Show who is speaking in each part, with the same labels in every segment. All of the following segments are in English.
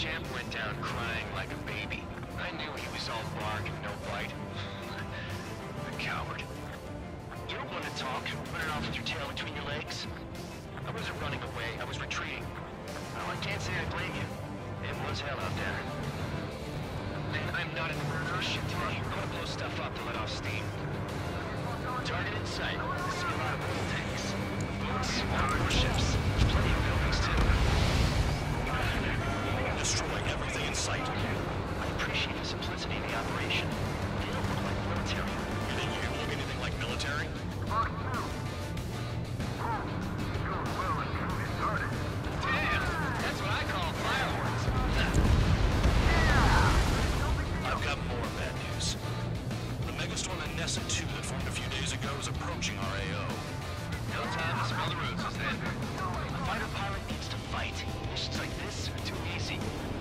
Speaker 1: champ went down crying like a baby. I knew he was all bark and no bite. The coward. You don't want to talk, running off with your tail between your legs? I wasn't running away, I was retreating. Well, I can't say I blame you. It was hell out there. And I'm not in the murderous shit today. I'm gonna blow stuff up to let off steam. Target in sight. I see a lot of oil tanks. Boats, warships. Plenty of buildings, too.
Speaker 2: Destroy everything in sight.
Speaker 1: I appreciate the simplicity of the operation. They don't look like military.
Speaker 2: You think you can look anything like military?
Speaker 1: Damn! That's what I call fireworks.
Speaker 2: I've got more bad news. The megastorm in Nessa 2 that formed a few days ago is approaching our AO.
Speaker 1: No time to smell the roses, then. A fighter pilot needs to fight. Missions like this are too easy.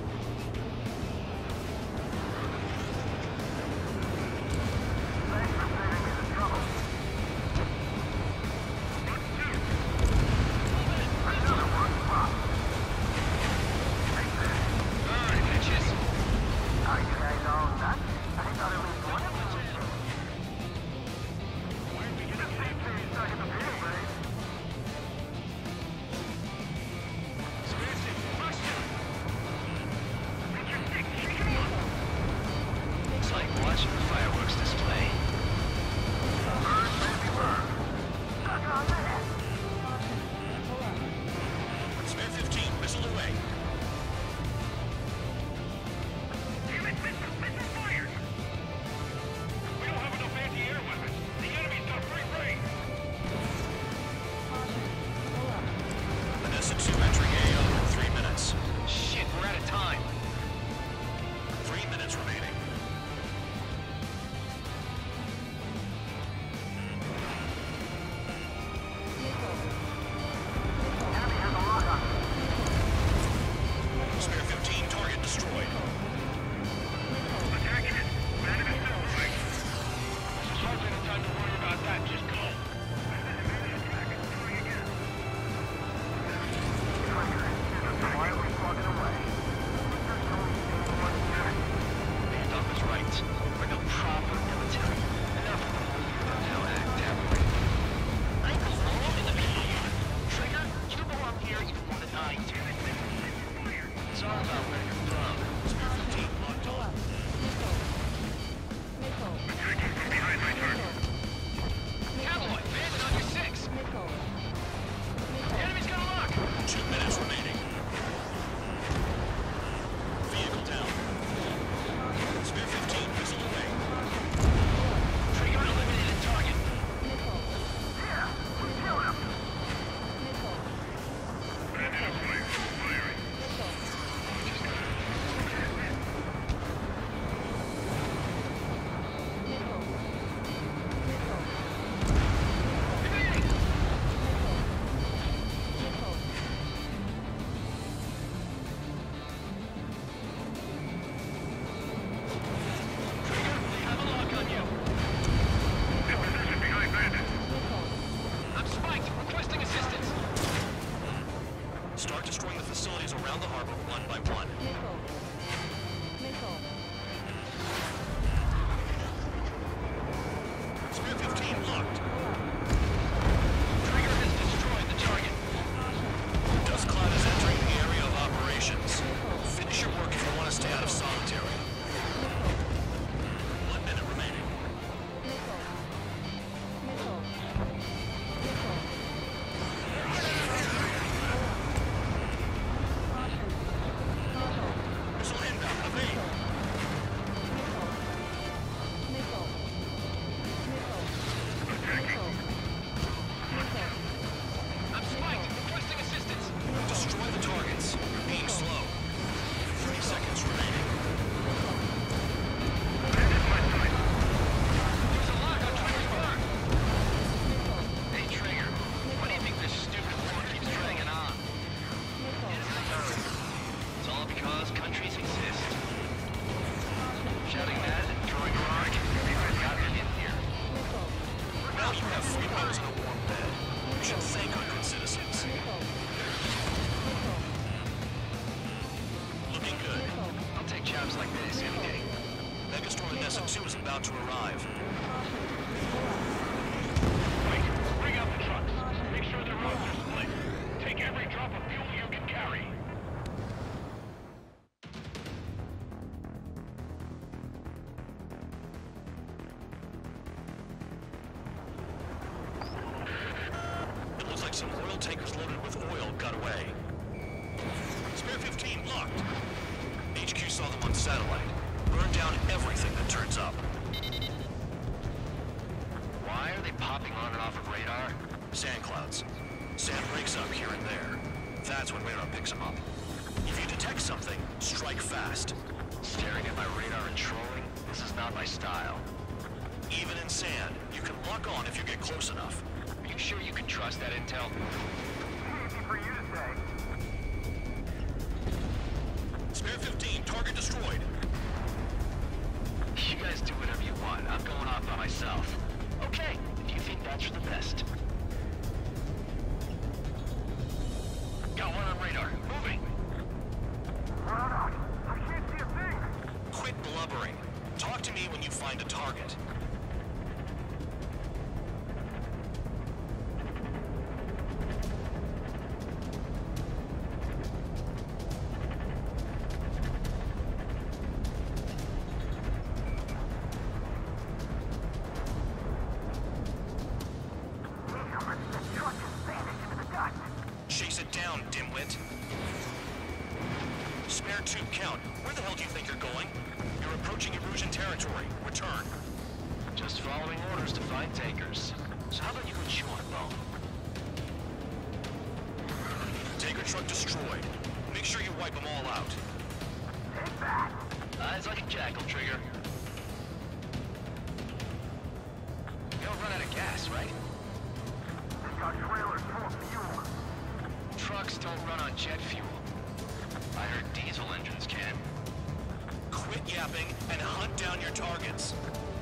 Speaker 2: Start destroying the facilities around the harbor one by one. Spear 15 locked.
Speaker 1: Trigger has destroyed the target.
Speaker 2: Dust cloud is entering the area of operations. Finish your work if you want to stay out of solitary. 1 minute remaining.
Speaker 1: this any day.
Speaker 2: Megastorm and Nessa 2 is about to arrive.
Speaker 1: Wait, bring out the trucks. Make sure the roads are split. Take every drop of fuel you can carry.
Speaker 2: It looks like some oil tankers loaded with oil got away. Spare 15 locked. HQ saw them on satellite. Burn down everything that turns up.
Speaker 1: Why are they popping on and off of radar?
Speaker 2: Sand clouds. Sand breaks up here and there. That's when radar picks them up. If you detect something, strike fast.
Speaker 1: Staring at my radar and trolling? This is not my style.
Speaker 2: Even in sand, you can lock on if you get close enough.
Speaker 1: Are you sure you can trust that intel?
Speaker 3: Easy for you to say.
Speaker 2: Spare 15, target destroyed.
Speaker 1: You guys do whatever you want. I'm going off by myself. Okay, if you think that's for the best. Got one on radar. Moving.
Speaker 3: Hold I can't see a thing.
Speaker 2: Quit blubbering. Talk to me when you find a target.
Speaker 3: The truck is vanished into the dust.
Speaker 2: Chase it down, dimwit. Spare 2, count. Where the hell do you think you're going? You're approaching Erusian territory. Return.
Speaker 1: Just following orders to find tankers. So how about you go chew on a bone?
Speaker 2: Tanker truck destroyed. Make sure you wipe them all out.
Speaker 3: Take that.
Speaker 1: Eyes like a jackal, Trigger. You don't run out of gas, right?
Speaker 3: They got trailers full of fuel.
Speaker 1: Trucks don't run on jet fuel. I heard diesel engines can.
Speaker 2: Quit yapping and hunt down your targets.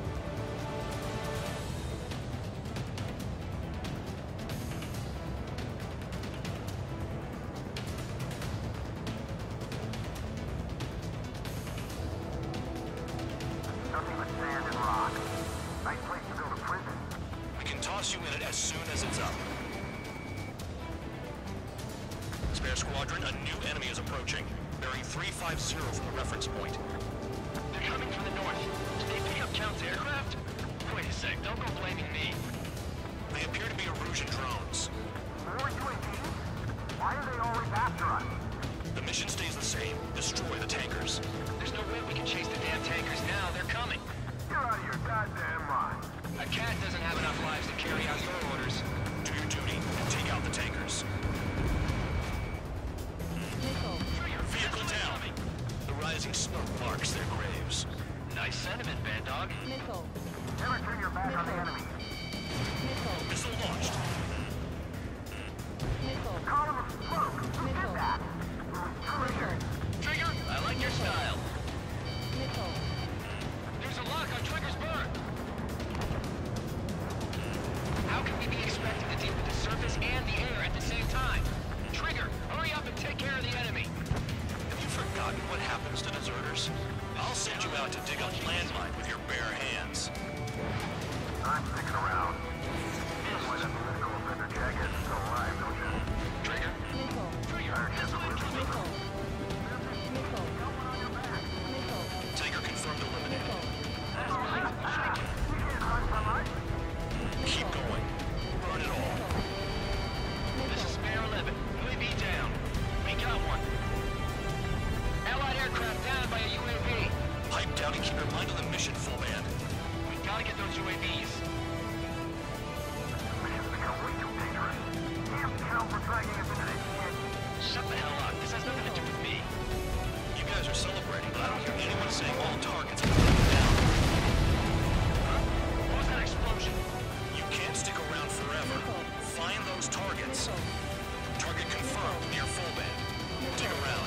Speaker 3: Nothing but sand and rock. Nice place to build a prison.
Speaker 2: We can toss you in it as soon as it's up. Spare squadron, a new enemy is approaching. Bearing 350 from the reference point.
Speaker 1: They're coming from the north. Did they pick up Count's aircraft? Wait a sec, don't go blaming me.
Speaker 2: They appear to be Erusian drones.
Speaker 3: More UAVs? Why are they always after us?
Speaker 2: The mission stays the same. Destroy the tankers.
Speaker 1: There's no way we can chase the damn tankers now. They're coming.
Speaker 3: You're out of your goddamn mind.
Speaker 1: A cat doesn't have enough lives to carry out your orders.
Speaker 2: Do your duty and take out the tankers. Vehicle down. The rising smoke marks their graves.
Speaker 1: Nice sentiment, Bad Dog.
Speaker 4: Missile.
Speaker 3: Never turn your back on the enemy.
Speaker 4: Missile.
Speaker 2: Missile launched.
Speaker 4: Missile.
Speaker 3: Column of smoke. Who did that?
Speaker 4: Missile.
Speaker 1: Trigger, I like your style.
Speaker 4: Missile.
Speaker 1: There's a lock on Trigger's burn. How can we be expected to deal with the surface and the air at the same time? Trigger, hurry up and take care of the enemy.
Speaker 2: Have you forgotten what happens to deserters? I'll send you out to dig up landmine with your bare hands.
Speaker 3: I'm sticking around. Why that political offender jacket is still alive, don't you?
Speaker 1: Trigger.
Speaker 4: Missile.
Speaker 3: Better chance of losing.
Speaker 4: Missile. Missile. Missile.
Speaker 2: Tanker confirmed eliminated.
Speaker 4: Missile.
Speaker 3: You can't run from us.
Speaker 2: Keep going. Burn it all.
Speaker 1: This is Spare 11. UAV down. We got one. Allied aircraft down by a UAV.
Speaker 2: Pipe down and keep your mind on the mission, full band.
Speaker 1: We gotta get those UAVs.
Speaker 3: Mission's become way too dangerous. Damn cow for dragging us into this shit.
Speaker 1: Shut the hell up. This has nothing to do with me.
Speaker 2: You guys are celebrating, but I don't hear anyone saying all targets are going down.
Speaker 1: What was that explosion?
Speaker 2: You can't stick around forever. Find those targets. Target confirmed near full band. Dig around.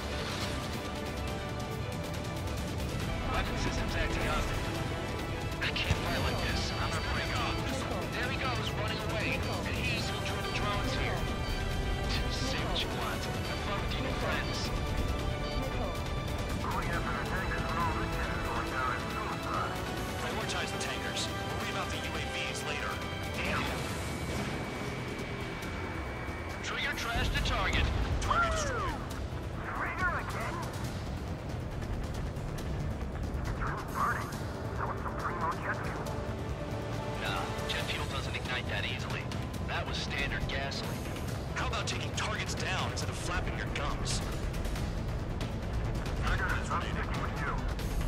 Speaker 1: Weapon systems acting up. I can't fight like this. I'm gonna break off. There he goes, running away. And he's who drew the drones here. Say what you want. Have fun with your new friends.
Speaker 4: Missile.
Speaker 3: Going after the tankers with all
Speaker 1: Trigger trashed the target.
Speaker 2: Target destroyed.
Speaker 3: Trigger again? It's really burning. That was some primo jet fuel.
Speaker 1: Nah, jet fuel doesn't ignite that easily. That was standard gasoline.
Speaker 2: How about taking targets down instead of flapping your gums?
Speaker 3: Trigger, I'm sticking with you.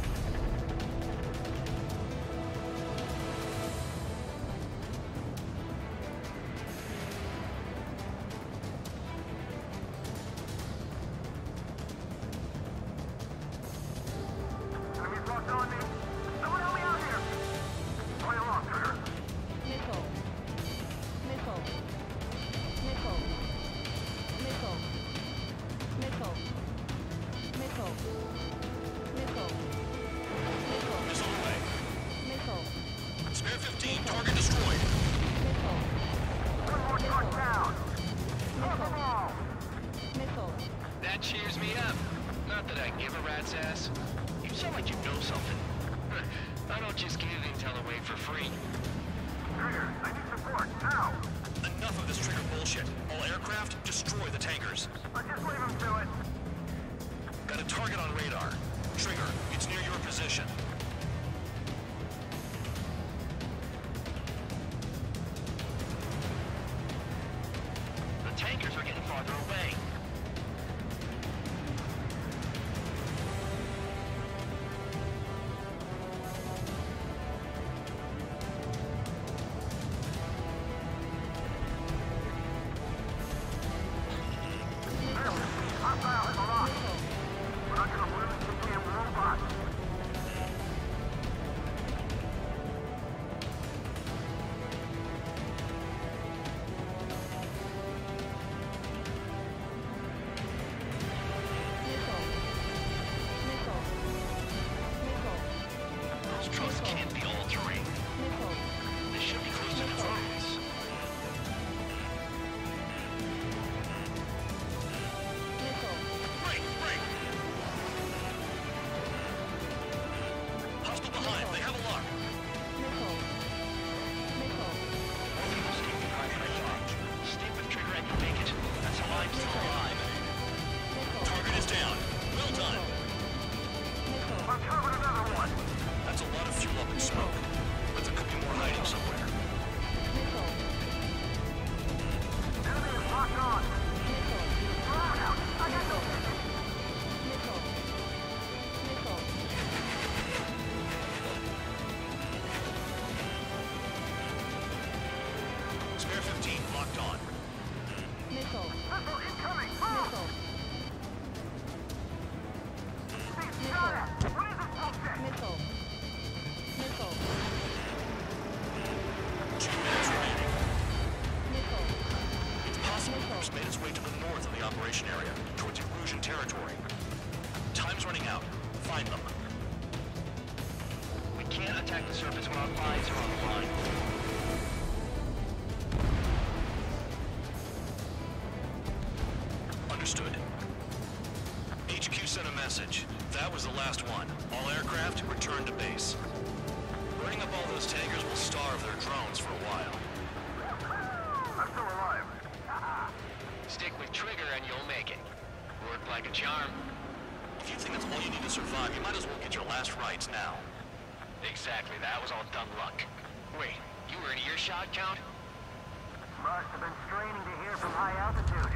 Speaker 3: Enemies locked on me. Someone help me out here. Play along, Trigger.
Speaker 4: Missile. Missile. Missile. Missile. Missile. Missile. Missile. Missile.
Speaker 2: Missile away.
Speaker 4: Missile.
Speaker 2: Spare 15, target destroyed.
Speaker 4: Missile.
Speaker 3: One more truck down. Drop them
Speaker 4: Missile.
Speaker 3: all.
Speaker 4: Missile.
Speaker 1: That cheers me up. Not that I give a rat's ass. You sound like you know something. I don't just give intel away for free.
Speaker 3: Trigger, I need support, now!
Speaker 2: Enough of this trigger bullshit. All aircraft, destroy the tankers.
Speaker 3: I'll just leave him to it.
Speaker 2: Got a target on radar. Trigger, it's near your position.
Speaker 1: The tankers are getting farther away.
Speaker 3: Hostile has lost. We're not gonna lose the damn robot.
Speaker 4: Missile. Missile. Missile.
Speaker 1: Those trucks can't be all terrain.
Speaker 4: Missile.
Speaker 1: They should be close to the drones.
Speaker 4: Missile.
Speaker 2: Break, break! Hostile behind, they have a lock.
Speaker 4: Missile. Missile.
Speaker 1: More people stay behind than I thought. Stick with Trigger and you'll make it. That's how I'm still alive.
Speaker 4: Missile.
Speaker 2: Target is down. Well done.
Speaker 4: Missile.
Speaker 3: I've covered another one.
Speaker 2: That's a lot of fuel up in smoke. But there could be more hiding somewhere.
Speaker 4: Missile.
Speaker 3: Enemy is locked on.
Speaker 4: Missile.
Speaker 3: Throw it out. I got no vision.
Speaker 4: Missile. Missile.
Speaker 2: Spare 15, locked on.
Speaker 4: Missile.
Speaker 3: Missile incoming. Move.
Speaker 4: Missile.
Speaker 3: Steve, got it. What is this bullshit?
Speaker 4: Missile. Missile.
Speaker 2: 2 minutes remaining.
Speaker 4: Missile.
Speaker 2: It's possible the group's made its way to the north of the operation area, towards Erusian territory. Time's running out. Find them.
Speaker 1: We can't attack the surface when our lives are on the line.
Speaker 2: Understood. HQ sent a message. That was the last one. All aircraft, return to base. Burning up all those tankers will starve their drones for a while.
Speaker 3: I'm still alive.
Speaker 1: Stick with Trigger and you'll make it. Worked like a charm.
Speaker 2: If you think that's all you need to survive, you might as well get your last rites now.
Speaker 1: Exactly, that was all dumb luck. Wait, you were in earshot, Count?
Speaker 3: Must have been straining to hear from high altitude.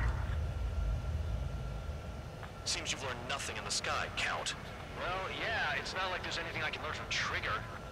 Speaker 2: Seems you've learned nothing in the sky, Count.
Speaker 1: Well, yeah, it's not like there's anything I can learn from Trigger.